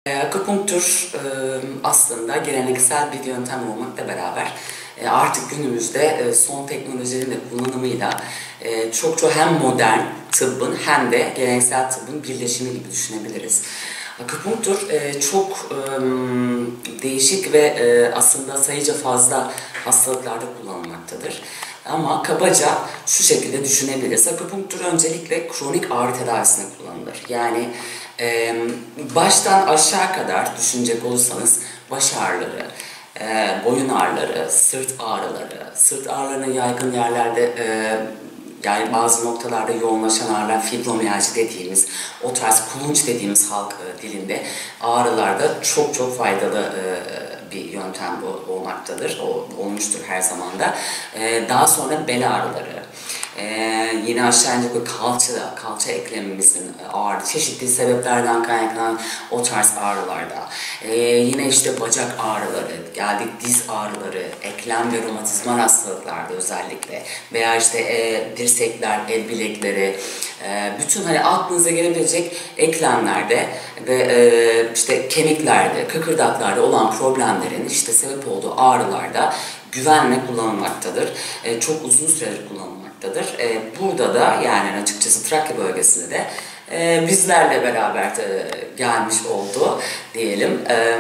Akupunktur aslında geleneksel bir yöntem olmakla beraber artık günümüzde son teknolojilerin de kullanımıyla çok hem modern tıbbın hem de geleneksel tıbbın birleşimi gibi düşünebiliriz. Akupunktur çok değişik ve aslında sayıca fazla hastalıklarda kullanılmaktadır. Ama kabaca şu şekilde düşünebiliriz. Akupunktur öncelikle kronik ağrı tedavisine kullanılır. Yani baştan aşağı kadar düşünecek olursanız baş ağrıları, boyun ağrıları, sırt ağrılarının yaygın yerlerde yani bazı noktalarda yoğunlaşan ağrılar, fibromiyalji dediğimiz, o tarz kulunç dediğimiz halk dilinde ağrılarda çok faydalı bir yöntem olmaktadır, olmuştur her zaman da. Daha sonra bel ağrıları, yine aşağı inecek kalça eklemimizin ağrı, çeşitli sebeplerden kaynaklanan o tarz ağrılarda, yine işte bacak ağrıları, geldik diz ağrıları, eklem ve romatizmal hastalıklarda özellikle veya işte dirsekler, el bilekleri, bütün hani aklınıza gelebilecek eklemlerde ve işte kemiklerde, kıkırdaklarda olan problemlerin işte sebep olduğu ağrılarda güvenle kullanılmaktadır. Çok uzun süredir kullanılmaktadır. Burada da yani açıkçası Trakya bölgesinde de bizlerle beraber gelmiş oldu diyelim.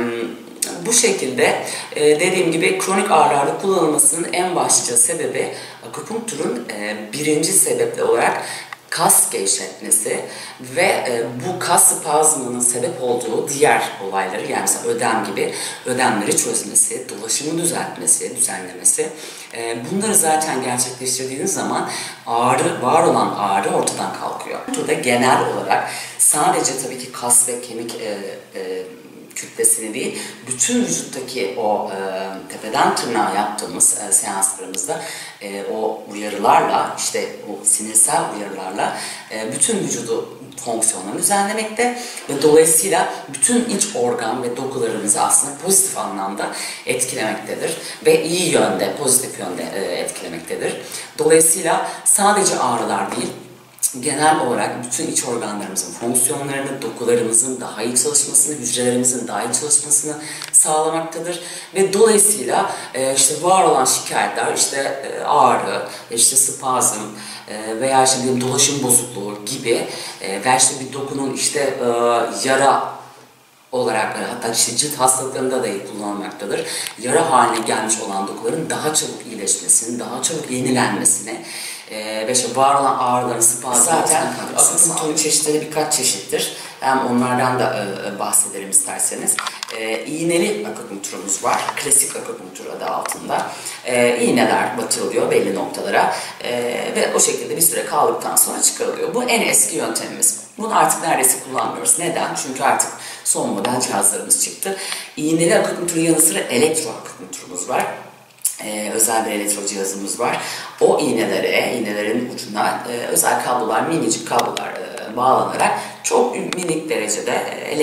Bu şekilde dediğim gibi kronik ağrılarda kullanılmasının en başlıca sebebi akupunkturun birinci sebeple olarak kas gevşetmesi ve bu kas spazmının sebep olduğu diğer olayları, yani mesela ödem gibi ödemleri çözmesi, dolaşımı düzenlemesi. Bunları zaten gerçekleştirdiğiniz zaman var olan ağrı ortadan kalkıyor. Burada genel olarak sadece tabii ki kas ve kemik kütlesini değil, bütün vücuttaki o tepeden tırnağa yaptığımız seanslarımızda o uyarılarla, işte o sinirsel uyarılarla bütün vücudu fonksiyonlarını düzenlemekte ve dolayısıyla bütün iç organ ve dokularımızı aslında pozitif anlamda etkilemektedir ve iyi yönde, pozitif yönde etkilemektedir. Dolayısıyla sadece ağrılar değil, genel olarak bütün iç organlarımızın fonksiyonlarını, dokularımızın daha iyi çalışmasını, hücrelerimizin daha iyi çalışmasını sağlamaktadır. Ve dolayısıyla işte var olan şikayetler, işte ağrı, işte spazm veya işte bir dolaşım bozukluğu gibi veya işte bir dokunun işte yara olarak hatta işte cilt hastalıklarında dahi kullanılmaktadır. Yara haline gelmiş olan dokuların daha çabuk iyileşmesini, daha çabuk yenilenmesine ve işte var olan ağrıların spazmı zaten akupunkturun çeşitleri birkaç çeşittir. Hem onlardan da bahsederim isterseniz. İğneli akupunkturumuz var. Klasik akupunktur adı altında. İğneler batırılıyor belli noktalara ve o şekilde bir süre kaldıktan sonra çıkarılıyor. Bu en eski yöntemimiz. Bunu artık neredeyse kullanmıyoruz. Neden? Çünkü artık son model cihazlarımız çıktı. İğneli akupunkturun yanı sıra elektro akupunkturumuz var. Özel bir elektro cihazımız var. O iğnelerin ucuna özel kablolar, minicik kablolar bağlanarak çok minik derecede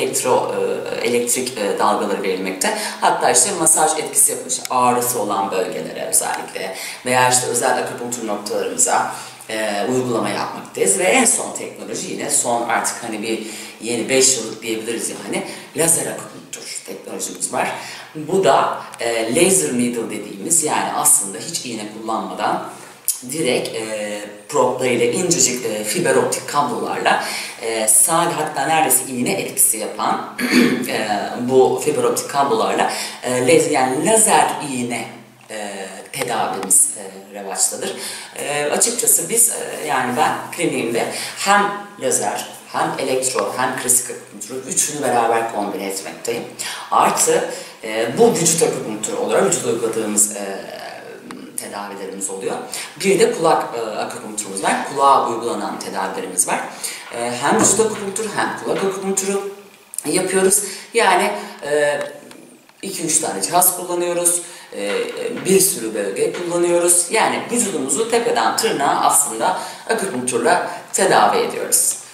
elektrik dalgaları verilmekte. Hatta işte masaj etkisi yapmış ağrısı olan bölgelere özellikle veya işte özel akupunktur noktalarımıza uygulama yapmaktayız ve en son teknoloji yine son artık hani bir yeni 5 yıllık diyebiliriz yani lazer akupunktur teknolojimiz var. Bu da laser needle dediğimiz yani aslında hiç iğne kullanmadan direkt proplarıyla incecik fiber optik kablolarla sadece hatta neredeyse iğne etkisi yapan bu fiber optik kablolarla lazer iğne tedavimiz revaçtadır. Açıkçası biz yani ben kliniğimde hem lazer hem elektro hem klasik akupunktur üçünü beraber kombine etmekteyim. Artı bu vücut akupunktur olarak vücut uyguladığımız tedavilerimiz oluyor. Bir de kulak akupunkturumuz var. Kulağa uygulanan tedavilerimiz var. Hem vücut akupunkturu hem kulak akupunkturu yapıyoruz. Yani 2-3 tane cihaz kullanıyoruz. Bir sürü bölge kullanıyoruz. Yani vücudumuzu tepeden tırnağa aslında akupunkturla tedavi ediyoruz.